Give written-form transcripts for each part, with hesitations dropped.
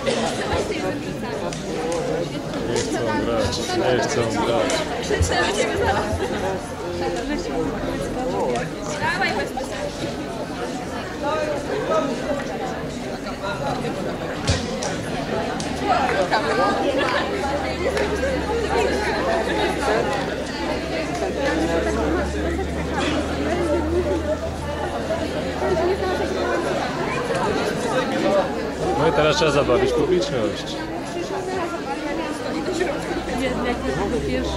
Nie chcą grać, nie chcą grać. Dawaj, bez No i teraz trzeba zabawić publiczność. Jak to pierwszy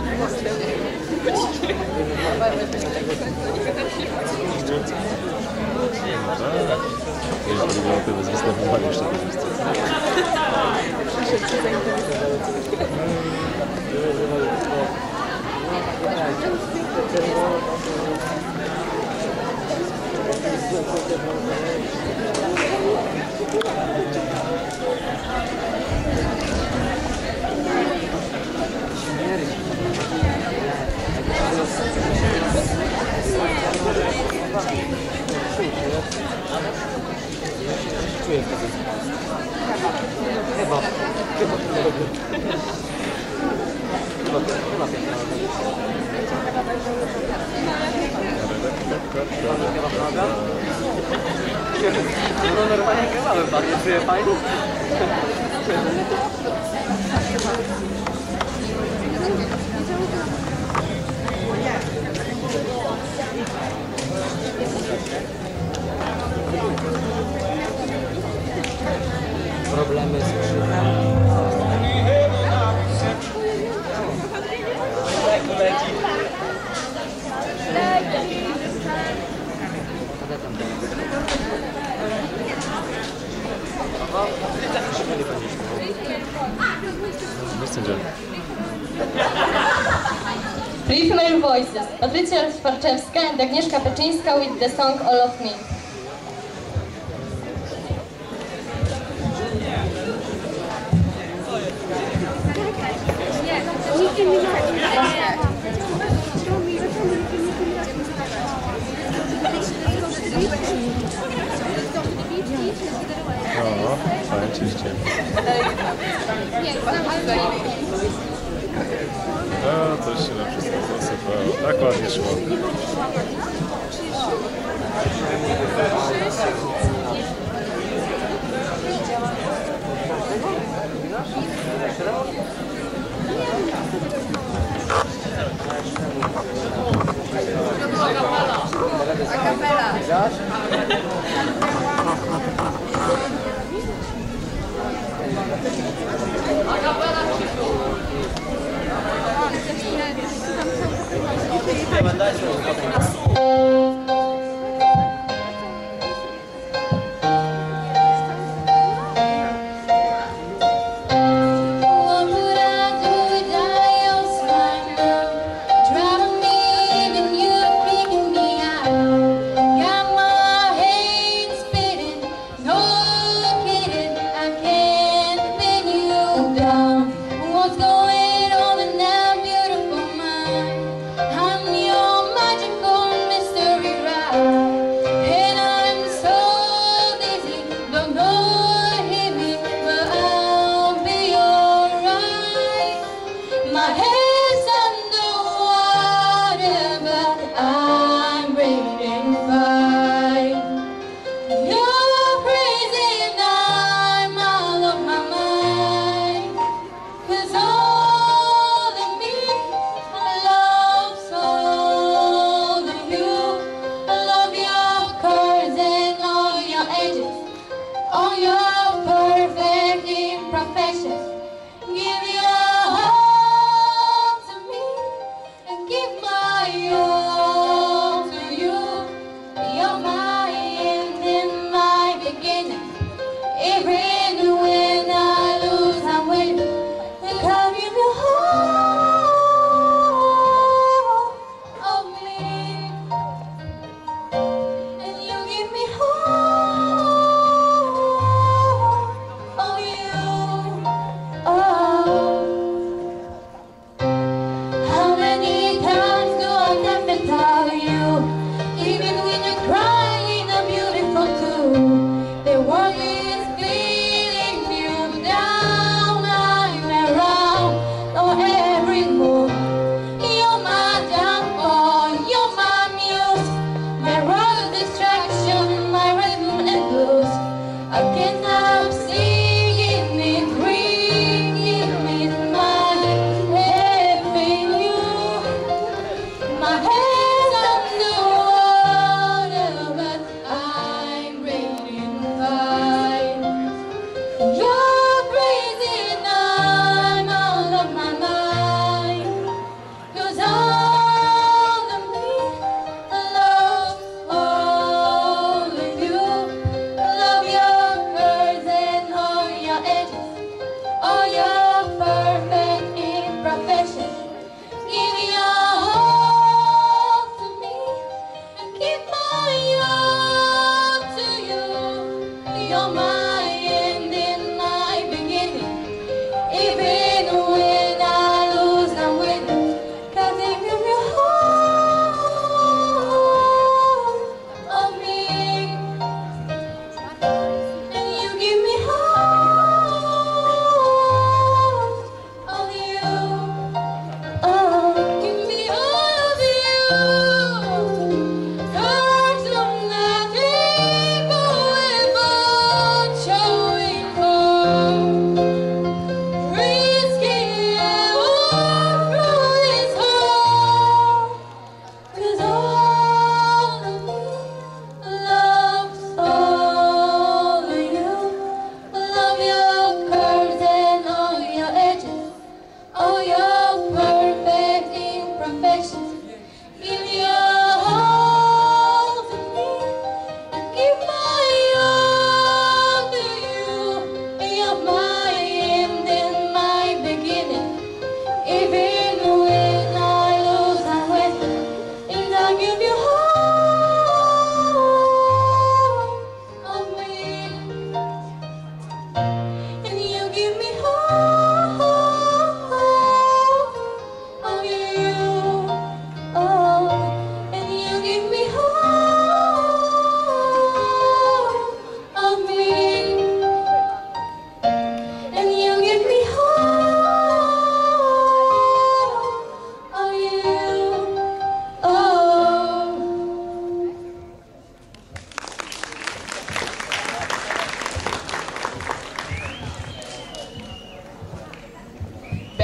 Jeżeli byłoby bez występowania jeszcze bez występowania. przyszedł się zainteresować. No normalnie kebabem pachnie, czuje fajnie? Problemy z krzykiem. Three female voices, Patrycja Swarczewska and Agnieszka Peczyńska with the song All of Me. No, oczywiście. No, coś się na wszystko zasypało. Tak ładnie szło. Driving me, then you're freaking me out. Got my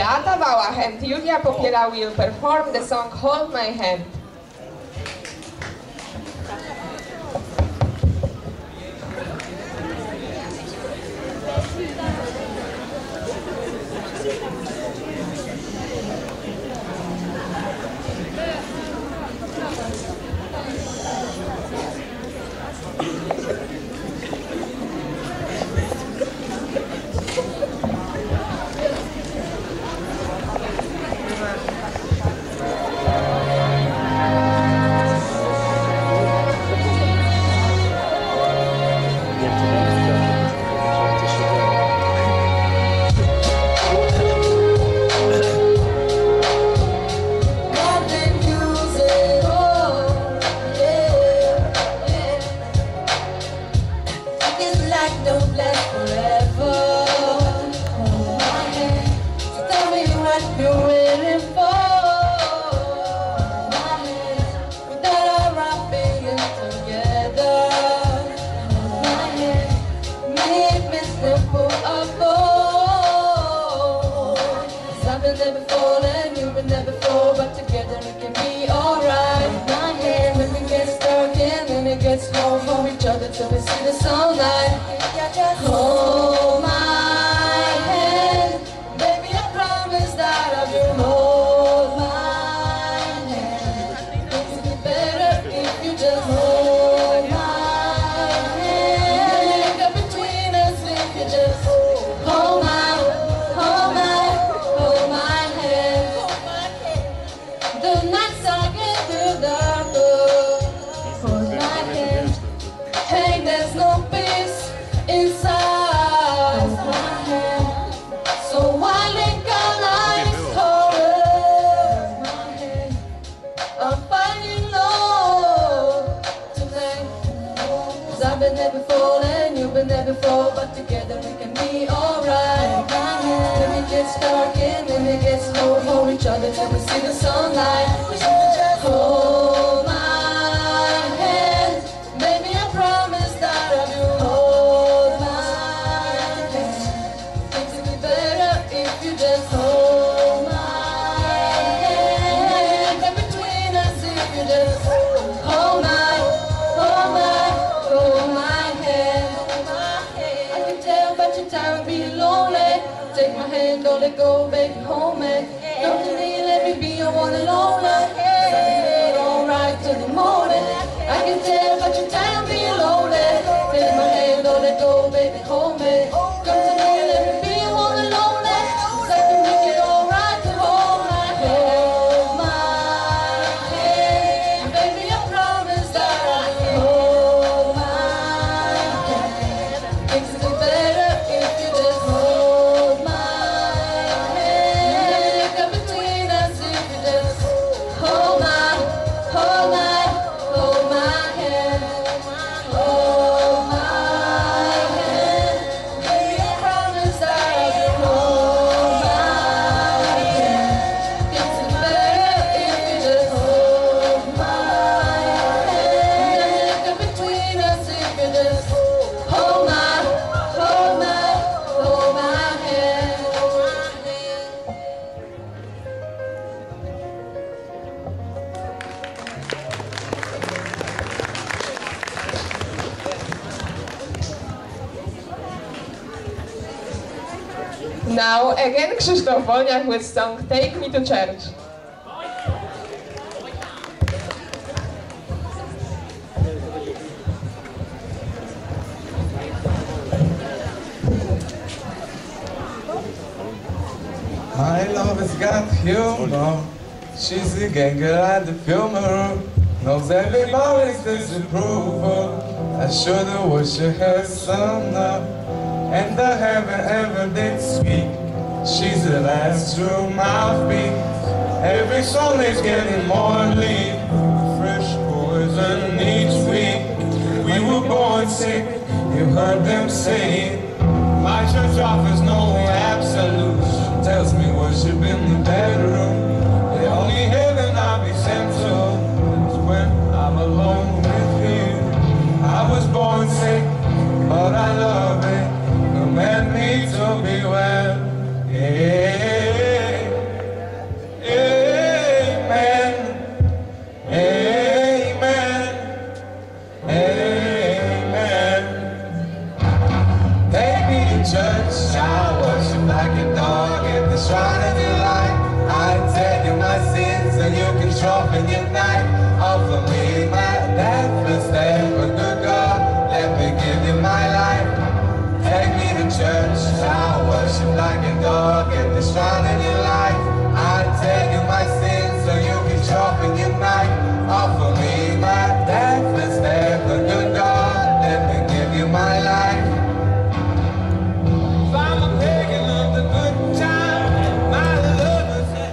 Beata Wałach and Julia Popiela will perform the song Hold My Hand. Till we see the sunlight. Hold my hand, baby. I promise that I will hold my hand. Things will be better if you just hold my hand. Look up between us if you just hold my hand. The nights I get through the hold my hand. Hey, there's no peace inside my head. So why link our lives hold my head? I'm fighting low tonight. 'Cause I've been there before and you've been there before, but together we can be alright. Then it gets dark and then it gets low. Hold each other till we see the sunlight. Hold my hand, baby. I promise that I will hold my hand. Things will be better if you just hold my hand. Get between us if you just hold my hand. I can tell but your time will be lonely. Take my hand, don't let go, baby, hold me. Come to me, let me be your one and only. Alright till the morning. I can tell but your time will be lonely. Take my hand, don't let go, baby, hold me. Come to me, let me be your one and only. 'Cause I can make it alright to hold my hand. Baby, I promise that I will hold my hand. Things will be better if you just hold my hand. Look up between us if you just hold my hand. Hold my hand. Baby, I promise that I will hold my hand. Things will be better if you just hold my hand. Look up between us if you just hold my hand. Now again Krzysztof Wolniak with song Take Me to Church. My love has got humor. She's the gang girl at the film room. Knows everybody's disapproval. I should've wished her some love. And I haven't ever did speak. She's the last true mouthpiece. Every song is getting more lean. Fresh poison each week. We were born sick, you heard them say it. My church offers no absolutes. Tells me worship in the bedroom. The only heaven I'll be sent to is when I'm alone with you. I was born sick, but I love it. Command me to be well. Yeah. like a dog at the shrine of your life. I tell you my sins and you can sharpen your knife. Offer me my death instead of good God. Let me give you my life. Take me to church, I'll worship like a dog at the shrine of your life. I tell you my sins so you can sharpen your knife. Offer me my death instead of good God. Let me give you my life. If I'm a pagan of the good time, my love is that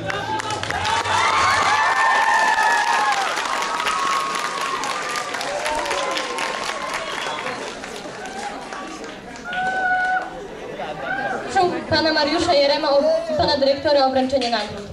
Proszę pana Mariusza Jerema, pana dyrektora o wręczenie nagród.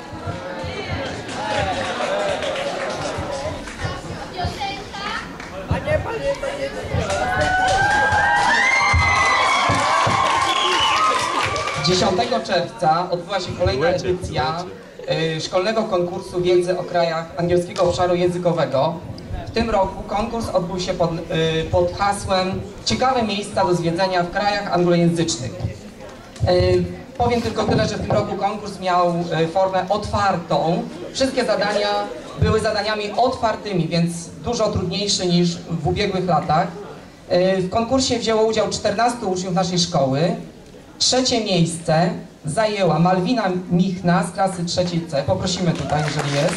Dziesiątego czerwca odbyła się kolejna edycja szkolnego konkursu wiedzy o krajach angielskiego obszaru językowego. W tym roku konkurs odbył się pod hasłem ciekawe miejsca do zwiedzenia w krajach anglojęzycznych. Powiem tylko tyle, że w tym roku konkurs miał formę otwartą. Wszystkie zadania były zadaniami otwartymi, więc dużo trudniejsze niż w ubiegłych latach. W konkursie wzięło udział 14 uczniów naszej szkoły. Trzecie miejsce zajęła Malwina Michna z klasy 3C. Poprosimy tutaj, jeżeli jest.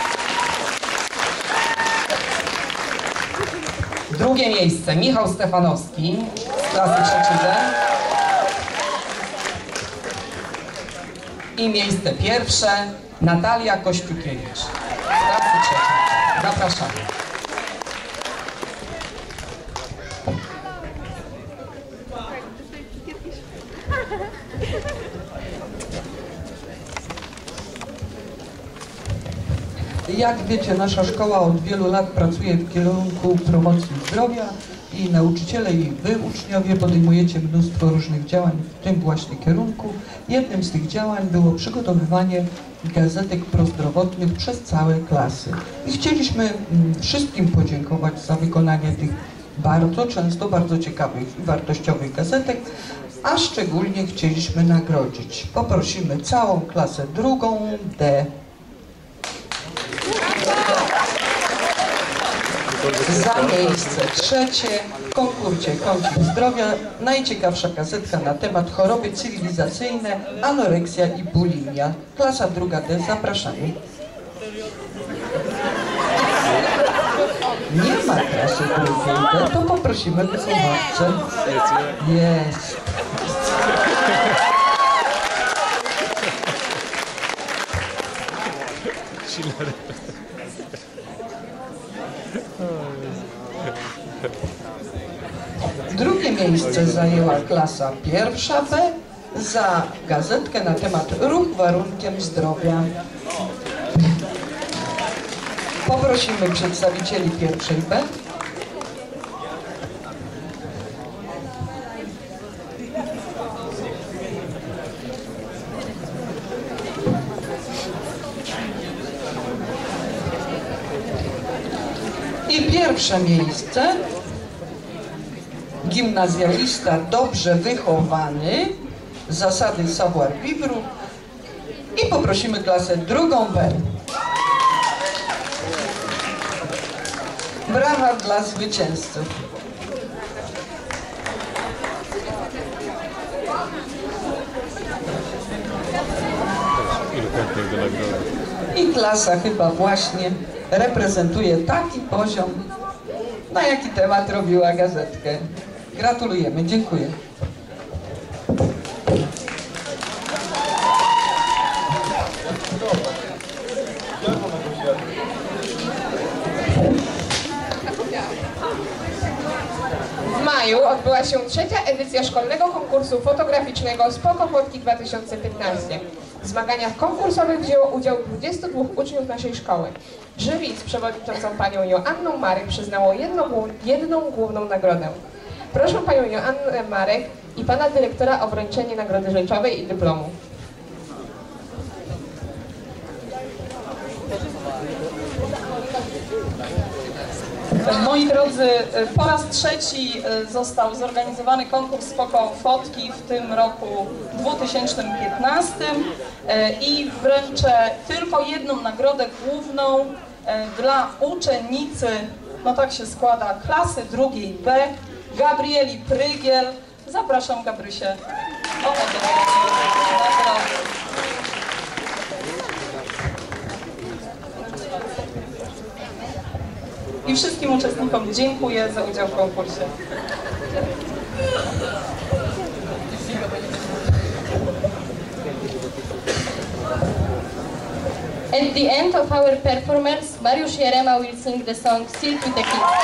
Drugie miejsce Michał Stefanowski z klasy 3D. I miejsce pierwsze Natalia Kościukiewicz z klasy 3. Zapraszamy. Jak wiecie, nasza szkoła od wielu lat pracuje w kierunku promocji zdrowia i nauczyciele i wy, uczniowie, podejmujecie mnóstwo różnych działań w tym właśnie kierunku. Jednym z tych działań było przygotowywanie gazetek prozdrowotnych przez całe klasy. I chcieliśmy wszystkim podziękować za wykonanie tych bardzo często bardzo ciekawych i wartościowych gazetek, a szczególnie chcieliśmy nagrodzić. Poprosimy całą klasę drugą D. Za miejsce trzecie w konkursie Kącik Zdrowia najciekawsza gazetka na temat choroby cywilizacyjne, anoreksja i bulimia. Klasa druga D, zapraszamy. Nie ma klasy drugiej D, to poprosimy wychowawcę. Jest. Drugie miejsce zajęła klasa pierwsza B za gazetkę na temat ruch warunkiem zdrowia. Poprosimy przedstawicieli pierwszej B. I pierwsze miejsce gimnazjalista dobrze wychowany, zasady savoir-vivre i poprosimy klasę drugą B. Brawa dla zwycięzców. I klasa chyba właśnie reprezentuje taki poziom, na jaki temat robiła gazetkę. Gratulujemy, dziękuję. W maju odbyła się trzecia edycja szkolnego konkursu fotograficznego Spoko Fotki 2015. W zmaganiach konkursowych wzięło udział 22 uczniów naszej szkoły. Jury z przewodniczącą panią Joanną Marek przyznało jedną główną nagrodę. Proszę panią Joannę Marek i pana dyrektora o wręczenie nagrody rzeczowej i dyplomu. Moi drodzy, po raz trzeci został zorganizowany konkurs Spoko Fotki w tym roku 2015 i wręczę tylko jedną nagrodę główną dla uczennicy, no tak się składa, klasy drugiej B, Gabrieli Prygiel. Zapraszam Gabrysię o odebranie nagrody. I wszystkim uczestnikom dziękuję za udział w konkursie. At the end of our performance, Mariusz Jerema will sing the song Silk with the Kids.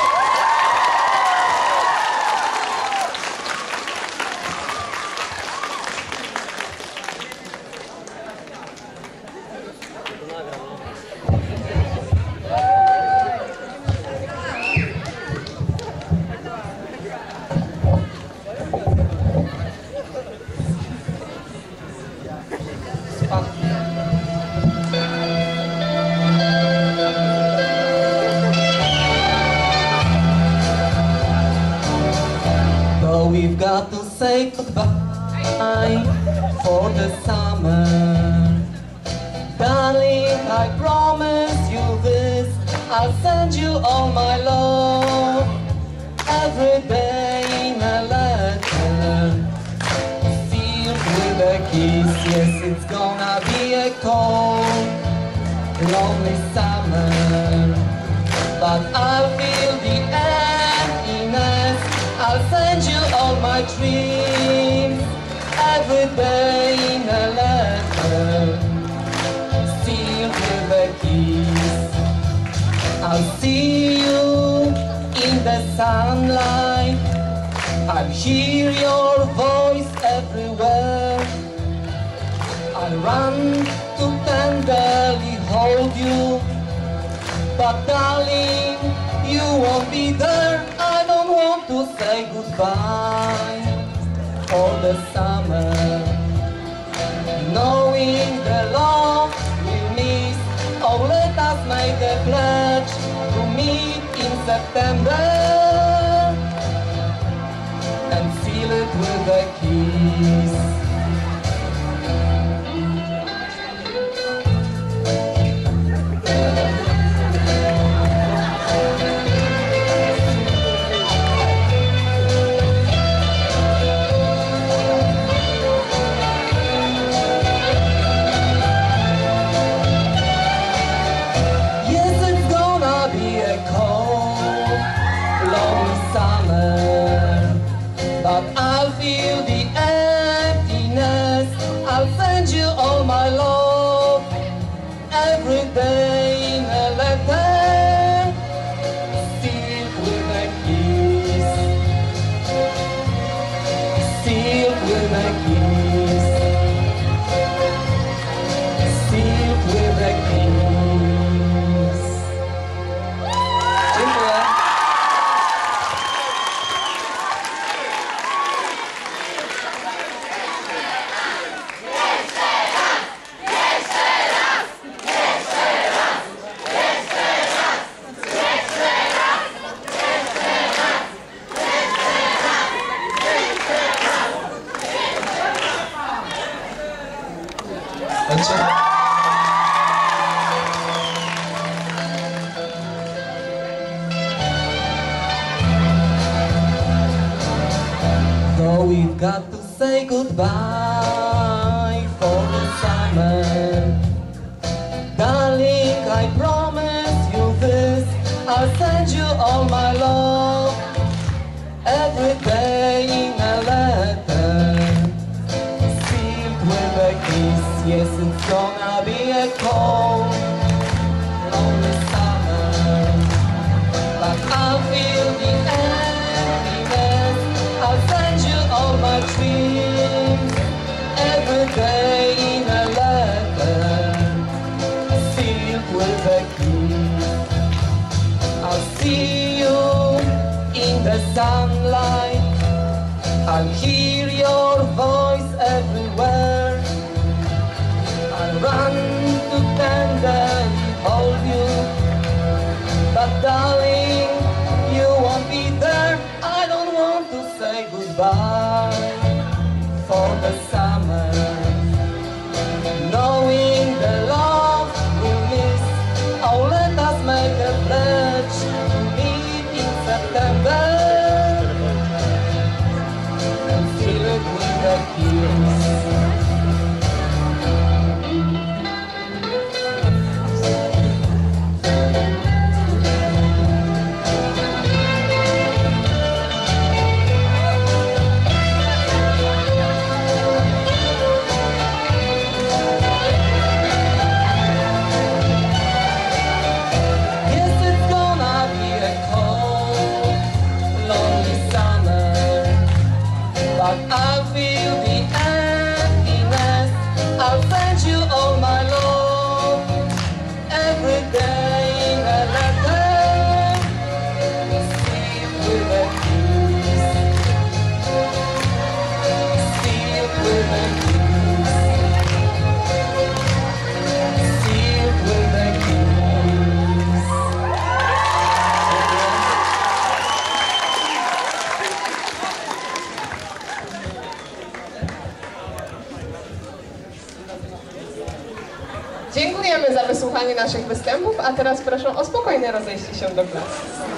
We've got to say goodbye for the summer. Darling, I promise you this, I'll send you all my love every day in a letter, sealed with a kiss. Yes, it's gonna be a cold, lonely summer, but I'll feel the emptiness. I'll send you all my dreams every day in a letter, sealed with a kiss. I'll see you in the sunlight, I'll hear your voice everywhere. I'll run to tenderly hold you, but darling, you won't be there. I don't want to say goodbye for the summer, knowing the love we'll miss. Oh, let us make a pledge to meet in September and seal it with a kiss. But I'll feel the emptiness. I'll send you all my love every day in a letter, sealed with a kiss, sealed with a kiss, sealed with a kiss. Dziękuję. Though we've got to say goodbye for the summer, darling, I promise you this, I'll send you all my love every day in a letter, sealed with a kiss. Yes, it's gonna be a cold, lonely summer, but I'll feel the emptiness. I'll send you all my dreams every day in a letter, sealed with a kiss. I'll see you in the sunlight, I'll hear your voice everywhere. I'll run to tenderly hold you, but darling, the summer, knowing the love we'll miss. Oh, let us make a pledge to meet in September and fill it with a kiss. I'll feel the emptiness. I'll send you all my love every day in a letter, sealed with a kiss, sealed with a kiss, sealed with a kiss. Dziękujemy za wysłuchanie naszych występów, a teraz proszę o spokojne rozejście się do klas.